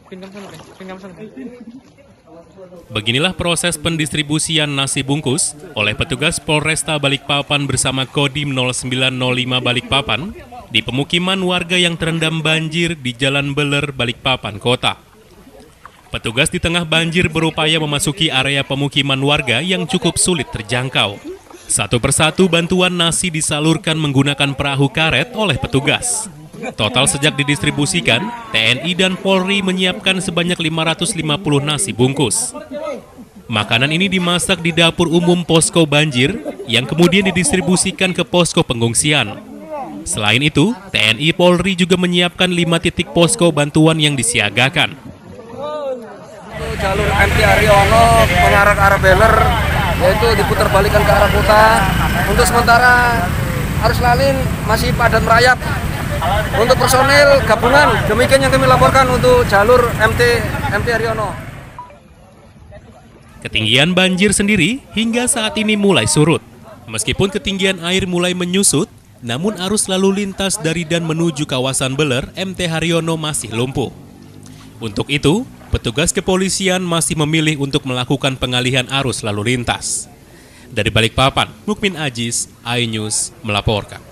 Beginilah proses pendistribusian nasi bungkus oleh petugas Polresta Balikpapan bersama Kodim 0905 Balikpapan di pemukiman warga yang terendam banjir di Jalan Beler, Balikpapan Kota. Petugas di tengah banjir berupaya memasuki area pemukiman warga yang cukup sulit terjangkau. Satu persatu bantuan nasi disalurkan menggunakan perahu karet oleh petugas. Total sejak didistribusikan, TNI dan Polri menyiapkan sebanyak 550 nasi bungkus. Makanan ini dimasak di dapur umum posko banjir yang kemudian didistribusikan ke posko pengungsian. Selain itu, TNI Polri juga menyiapkan 5 titik posko bantuan yang disiagakan. Jalur MT Haryono mengarah ke arah Beler, yaitu diputar balikan ke arah kota. Untuk sementara arus lalin masih padat merayap. Untuk personil gabungan, demikian yang kami laporkan untuk jalur MT Haryono. Ketinggian banjir sendiri hingga saat ini mulai surut. Meskipun ketinggian air mulai menyusut, namun arus lalu lintas dari dan menuju kawasan Beler MT Haryono masih lumpuh. Untuk itu, petugas kepolisian masih memilih untuk melakukan pengalihan arus lalu lintas. Dari Balikpapan, Mukmin Aziz, iNews melaporkan.